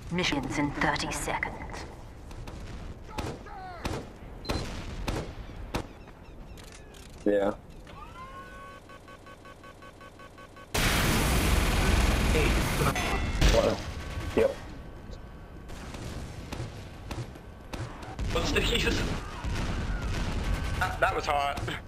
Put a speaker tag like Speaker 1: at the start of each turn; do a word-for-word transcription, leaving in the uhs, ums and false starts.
Speaker 1: Missions in thirty seconds.
Speaker 2: Yeah. What? Yep.
Speaker 3: What's the use? That, that was hard.